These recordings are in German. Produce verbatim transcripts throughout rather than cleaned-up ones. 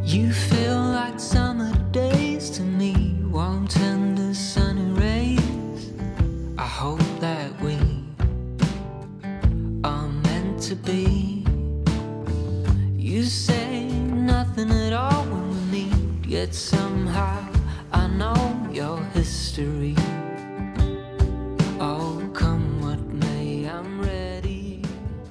You feel like summer days to me, warm tender sunny rays. I hope that we are meant to be. You say nothing at all when we meet, yet somehow I know your history. Oh, come what may, I'm ready.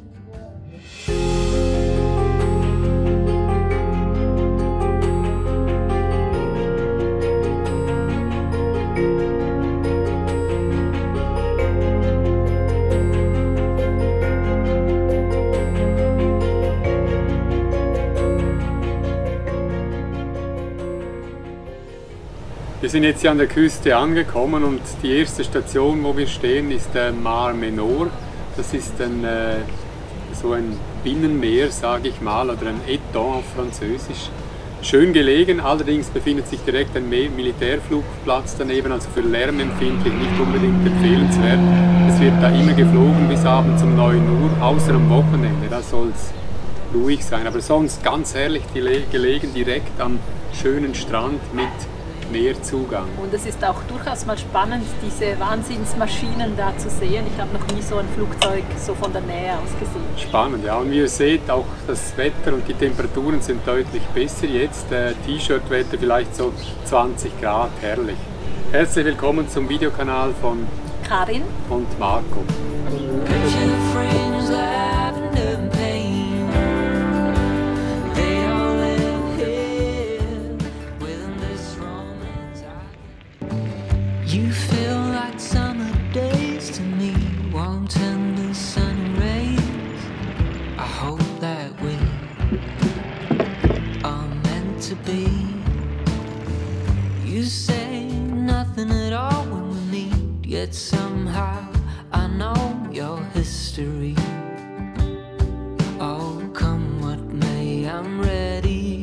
Wir sind jetzt hier an der Küste angekommen und die erste Station, wo wir stehen, ist der Mar Menor. Das ist ein, äh, so ein Binnenmeer, sage ich mal, oder ein Étang auf Französisch. Schön gelegen, allerdings befindet sich direkt ein Militärflugplatz daneben, also für Lärm empfindlich nicht unbedingt empfehlenswert. Es wird da immer geflogen bis abends um neun Uhr, außer am Wochenende, da soll es ruhig sein. Aber sonst ganz herrlich gelegen, direkt am schönen Strand mit Meerzugang. Und es ist auch durchaus mal spannend, diese Wahnsinnsmaschinen da zu sehen. Ich habe noch nie so ein Flugzeug so von der Nähe aus gesehen. Spannend, ja. Und wie ihr seht, auch das Wetter und die Temperaturen sind deutlich besser jetzt. Äh, T-Shirt-Wetter vielleicht so zwanzig Grad, herrlich. Herzlich willkommen zum Videokanal von Karin und Marco. You feel like summer days to me, warm tender sunny rays. I hope that we are meant to be. You say nothing at all when we meet, yet somehow I know your history. Oh, come what may, I'm ready.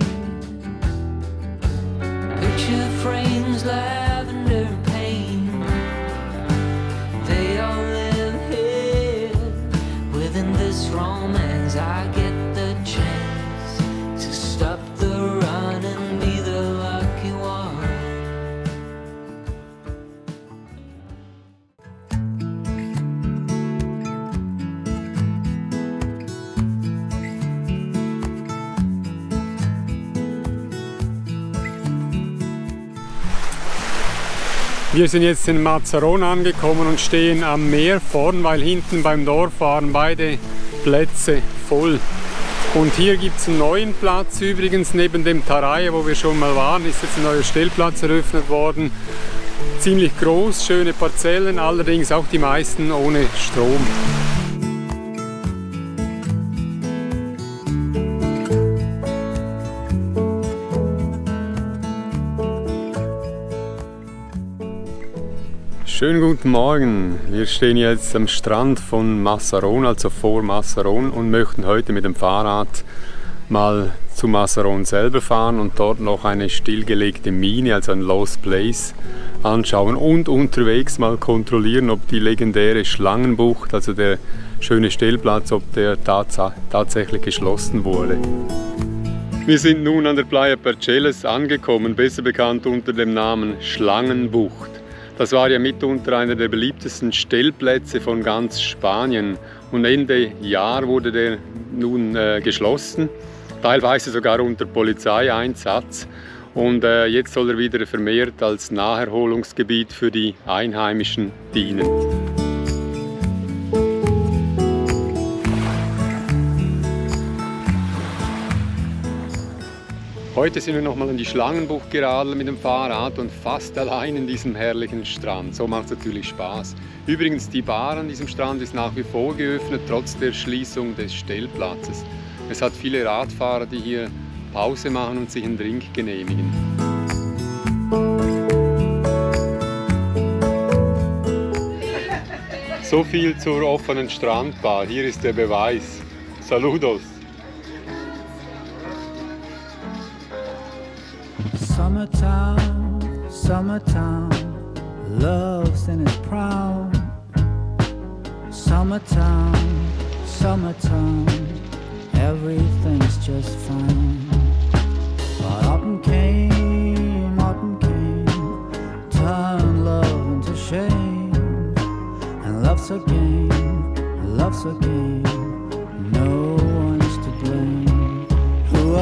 Picture frames, lavender and pain, they all live here within this romance. I get the chance to stop the run and be the lucky one. Wir sind jetzt in Mazarón angekommen und stehen am Meer vorn, weil hinten beim Dorf waren beide Plätze voll. Und hier gibt es einen neuen Platz, übrigens neben dem Taraya, wo wir schon mal waren, ist jetzt ein neuer Stellplatz eröffnet worden. Ziemlich groß, schöne Parzellen, allerdings auch die meisten ohne Strom. Schönen guten Morgen, wir stehen jetzt am Strand von Mazarón, also vor Mazarón, und möchten heute mit dem Fahrrad mal zu Mazarón selber fahren und dort noch eine stillgelegte Mine, also ein Lost Place, anschauen und unterwegs mal kontrollieren, ob die legendäre Schlangenbucht, also der schöne Stellplatz, ob der tats tatsächlich geschlossen wurde. Wir sind nun an der Playa Percheles angekommen, besser bekannt unter dem Namen Schlangenbucht. Das war ja mitunter einer der beliebtesten Stellplätze von ganz Spanien und Ende Jahr wurde der nun äh, geschlossen, teilweise sogar unter Polizeieinsatz, und äh, jetzt soll er wieder vermehrt als Naherholungsgebiet für die Einheimischen dienen. Heute sind wir nochmal an die Schlangenbucht geradelt mit dem Fahrrad und fast allein in diesem herrlichen Strand. So macht es natürlich Spaß. Übrigens, die Bar an diesem Strand ist nach wie vor geöffnet, trotz der Schließung des Stellplatzes. Es hat viele Radfahrer, die hier Pause machen und sich einen Drink genehmigen. So viel zur offenen Strandbar. Hier ist der Beweis. Saludos! Summertime, summertime, love's in its prime. Summertime, summertime, everything's just fine. But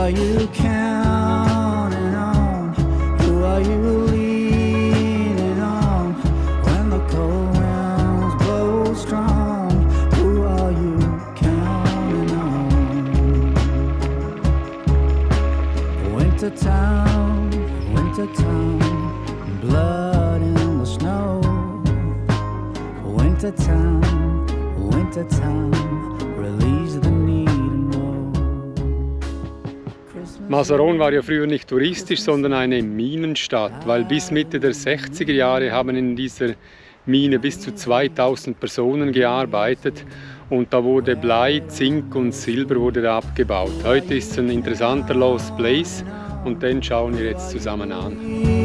are you counting on? Who are you leaning on? When the cold winds blow strong, who are you counting on? Winter town, winter town, blood in the snow. Winter town, winter town, release the need and know. Masaron war ja früher nicht touristisch, sondern eine Minenstadt, weil bis Mitte der sechziger Jahre haben in dieser Mine bis zu zweitausend Personen gearbeitet und da wurde Blei, Zink und Silber wurde da abgebaut. Heute ist es ein interessanter Lost Place und den schauen wir jetzt zusammen an.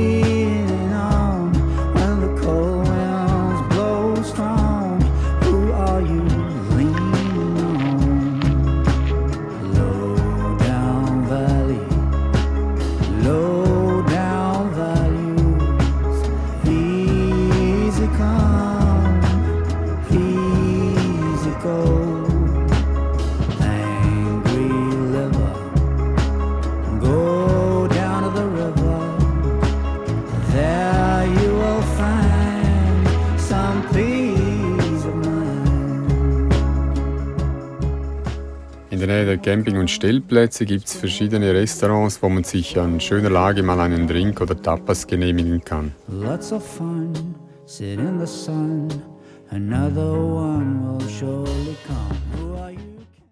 In der Nähe der Camping- und Stellplätze gibt es verschiedene Restaurants, wo man sich an schöner Lage mal einen Drink oder Tapas genehmigen kann. Lots of fun, sit in the sun, another one will surely come. Who are you?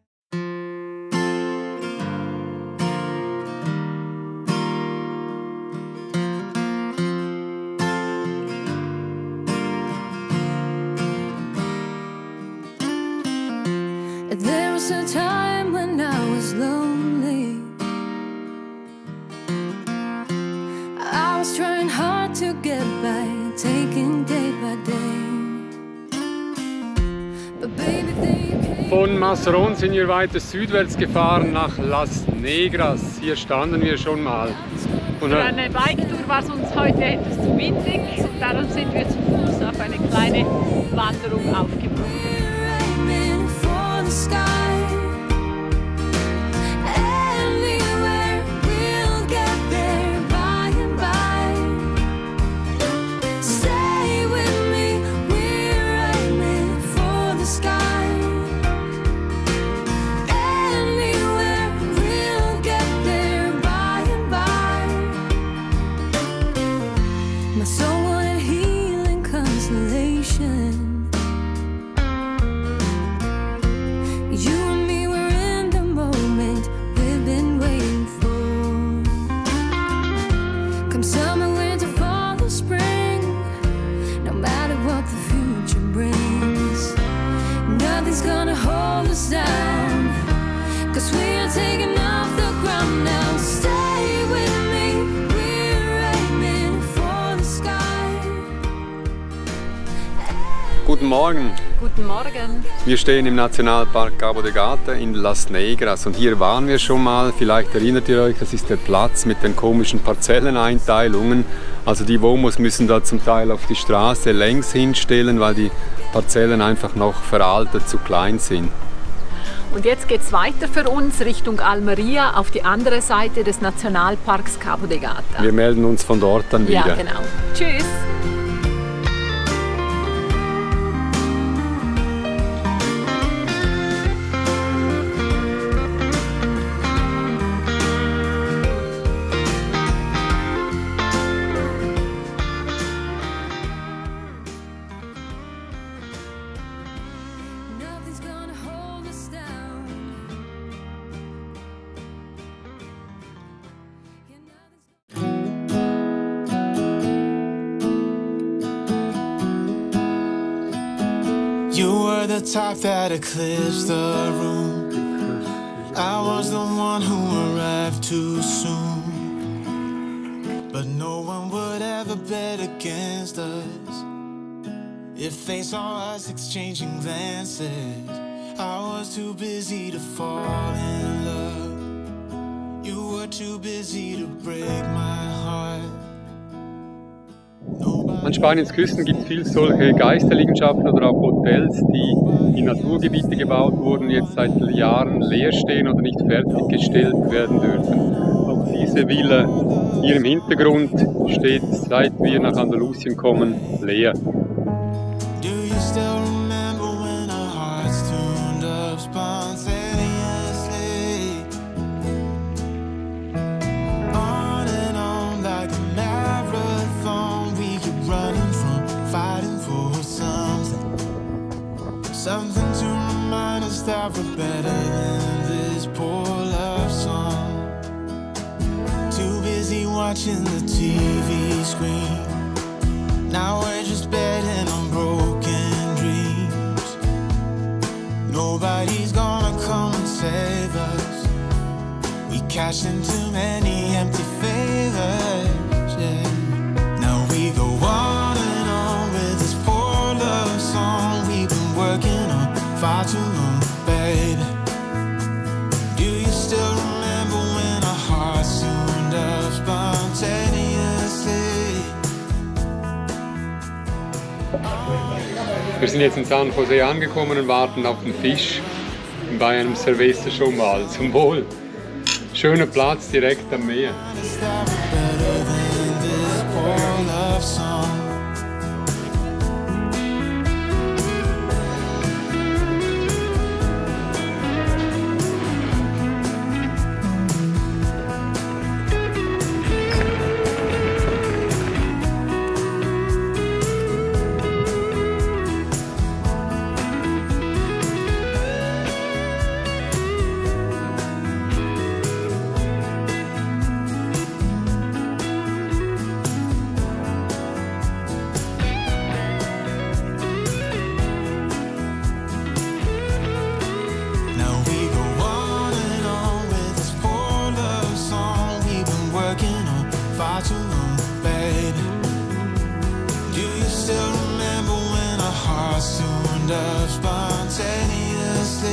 There was a time when I was lonely. I was trying hard to get by, taking day by day. But baby, they Von Masaron sind wir weiter südwärts gefahren nach Las Negras. Hier standen wir schon mal. Und Für eine Biketour war es uns heute etwas zu windig und darum sind wir zu Fuß auf eine kleine Wanderung aufgebrochen. Guten Morgen. Guten Morgen. Wir stehen im Nationalpark Cabo de Gata in Las Negras und hier waren wir schon mal. Vielleicht erinnert ihr euch, das ist der Platz mit den komischen Parzelleneinteilungen. Also die Womos müssen da zum Teil auf die Straße längs hinstellen, weil die Parzellen einfach noch veraltet zu klein sind. Und jetzt geht es weiter für uns Richtung Almeria auf die andere Seite des Nationalparks Cabo de Gata. Wir melden uns von dort dann wieder. Ja, genau. Tschüss. You were the top that eclipsed the room. I was the one who arrived too soon. But no one would ever bet against us. If they saw us exchanging glances, I was too busy to fall in love. You were too busy to break my heart. Nobody An Spaniens Küsten gibt es viele solche Geisterliegenschaften oder auch Hotels, die in Naturgebiete gebaut wurden, jetzt seit Jahren leer stehen oder nicht fertiggestellt werden dürfen. Auch diese Villa hier im Hintergrund steht, seit wir nach Andalusien kommen, leer. Do you still remember when our hearts tuned up spontaneously? On and on like a marathon, we keep running from fighting for something. Something to remind us that we're better than this poor love song. Too busy watching the T V screen. Now we're just betting on broken dreams. Nobody's gonna come and save us. We cashed in too many empty favors, yeah. Now we go on and on with this poor love song we've been working on far too long, baby. Do you still remember when our hearts tuned up spontaneously? Wir sind jetzt in San Jose angekommen und warten auf den Fisch bei einem Cerveza schon mal. Zum Wohl. Schöner Platz direkt am Meer. Up spontaneously,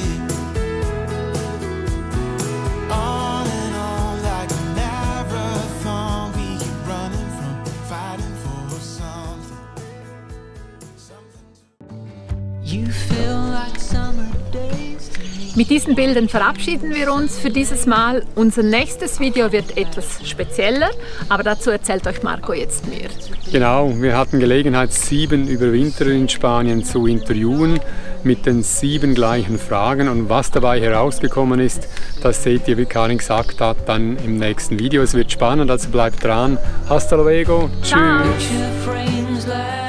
on and on like a marathon. We keep running from fighting for something. something You feel like summer days to me. Mit diesen Bildern verabschieden wir uns für dieses Mal. Unser nächstes Video wird etwas spezieller, aber dazu erzählt euch Marco jetzt mehr. Genau, wir hatten Gelegenheit, sieben Überwinterer in Spanien zu interviewen mit den sieben gleichen Fragen. Und was dabei herausgekommen ist, das seht ihr, wie Karin gesagt hat, dann im nächsten Video. Es wird spannend, also bleibt dran. Hasta luego. Ciao. Tschüss. Picture frames like